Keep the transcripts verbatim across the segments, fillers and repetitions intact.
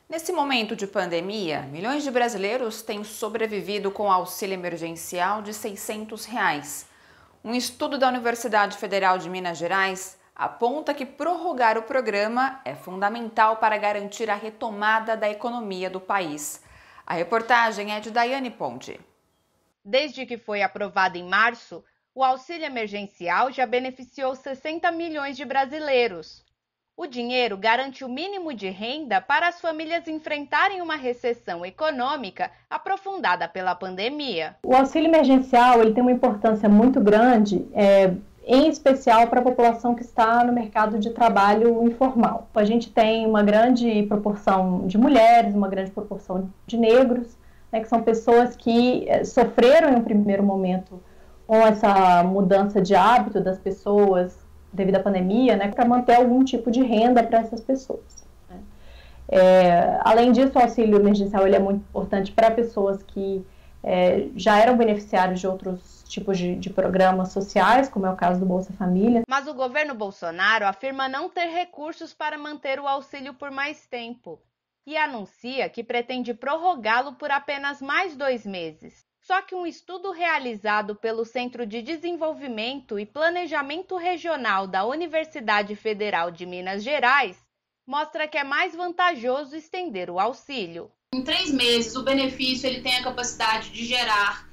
Nesse momento de pandemia, milhões de brasileiros têm sobrevivido com o auxílio emergencial de seiscentos reais. Um estudo da Universidade Federal de Minas Gerais aponta que prorrogar o programa é fundamental para garantir a retomada da economia do país. A reportagem é de Daiane Ponte. Desde que foi aprovado em março, o auxílio emergencial já beneficiou sessenta milhões de brasileiros. O dinheiro garante o mínimo de renda para as famílias enfrentarem uma recessão econômica aprofundada pela pandemia. O auxílio emergencial ele tem uma importância muito grande, é, em especial para a população que está no mercado de trabalho informal. A gente tem uma grande proporção de mulheres, uma grande proporção de negros, né, que são pessoas que é, sofreram em um primeiro momento com essa mudança de hábito das pessoas devido à pandemia, né, para manter algum tipo de renda para essas pessoas. Né? É, além disso, o auxílio emergencial ele é muito importante para pessoas que é, já eram beneficiários de outros tipos de, de programas sociais, como é o caso do Bolsa Família. Mas o governo Bolsonaro afirma não ter recursos para manter o auxílio por mais tempo e anuncia que pretende prorrogá-lo por apenas mais dois meses. Só que um estudo realizado pelo Centro de Desenvolvimento e Planejamento Regional da Universidade Federal de Minas Gerais mostra que é mais vantajoso estender o auxílio. Em três meses, o benefício ele tem a capacidade de gerar,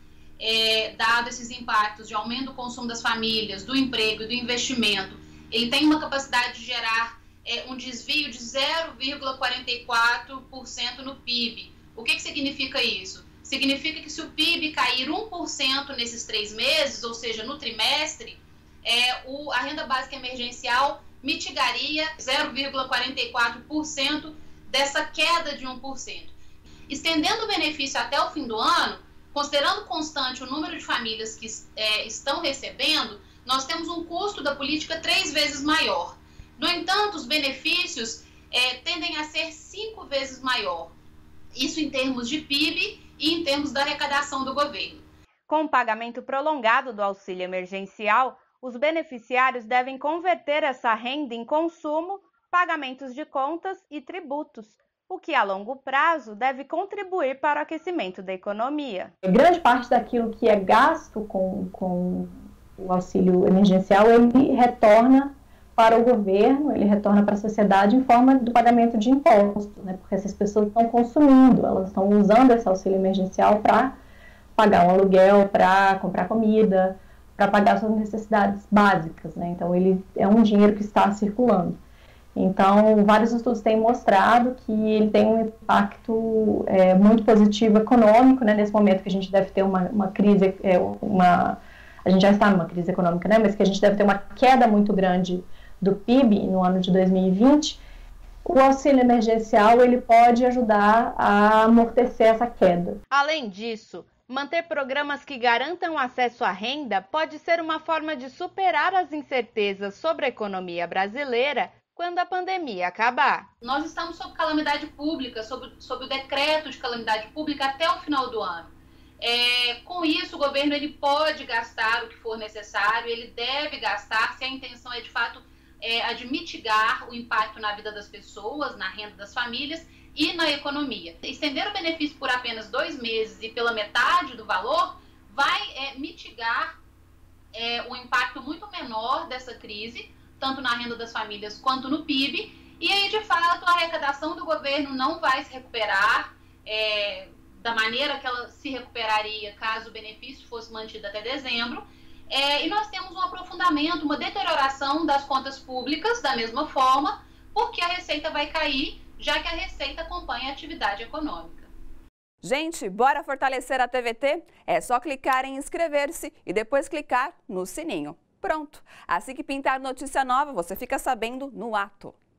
é, dado esses impactos de aumento do consumo das famílias, do emprego e do investimento, ele tem uma capacidade de gerar é, um desvio de zero vírgula quarenta e quatro por cento no P I B. O que, que significa isso? Significa que se o P I B cair um por cento nesses três meses, ou seja, no trimestre, é, o, a renda básica emergencial mitigaria zero vírgula quarenta e quatro por cento dessa queda de um por cento. Estendendo o benefício até o fim do ano, considerando constante o número de famílias que é, estão recebendo, nós temos um custo da política três vezes maior. No entanto, os benefícios é, tendem a ser cinco vezes maior. Isso em termos de P I B e em termos da arrecadação do governo. Com o pagamento prolongado do auxílio emergencial, os beneficiários devem converter essa renda em consumo, pagamentos de contas e tributos, o que a longo prazo deve contribuir para o aquecimento da economia. Grande parte daquilo que é gasto com, com o auxílio emergencial, ele retorna para o governo, ele retorna para a sociedade em forma do pagamento de impostos, né? Porque essas pessoas estão consumindo, elas estão usando esse auxílio emergencial para pagar um aluguel, para comprar comida, para pagar suas necessidades básicas, né? Então, ele é um dinheiro que está circulando. Então, vários estudos têm mostrado que ele tem um impacto é, muito positivo econômico, né? Nesse momento que a gente deve ter uma, uma crise, é, uma, a gente já está numa crise econômica, né? Mas que a gente deve ter uma queda muito grande do P I B no ano de dois mil e vinte, o auxílio emergencial ele pode ajudar a amortecer essa queda. Além disso, manter programas que garantam acesso à renda pode ser uma forma de superar as incertezas sobre a economia brasileira quando a pandemia acabar. Nós estamos sob calamidade pública, sob, sob o decreto de calamidade pública até o final do ano. É, com isso, o governo ele pode gastar o que for necessário, ele deve gastar se a intenção é de fato É, a de mitigar o impacto na vida das pessoas, na renda das famílias e na economia. Estender o benefício por apenas dois meses e pela metade do valor vai é, mitigar é, um impacto muito menor dessa crise, tanto na renda das famílias quanto no P I B, e aí, de fato, a arrecadação do governo não vai se recuperar é, da maneira que ela se recuperaria caso o benefício fosse mantido até dezembro. É, e nós temos um aprofundamento, uma deterioração das contas públicas da mesma forma, porque a receita vai cair, já que a receita acompanha a atividade econômica. Gente, bora fortalecer a T V T? É só clicar em inscrever-se e depois clicar no sininho. Pronto! Assim que pintar notícia nova, você fica sabendo no ato.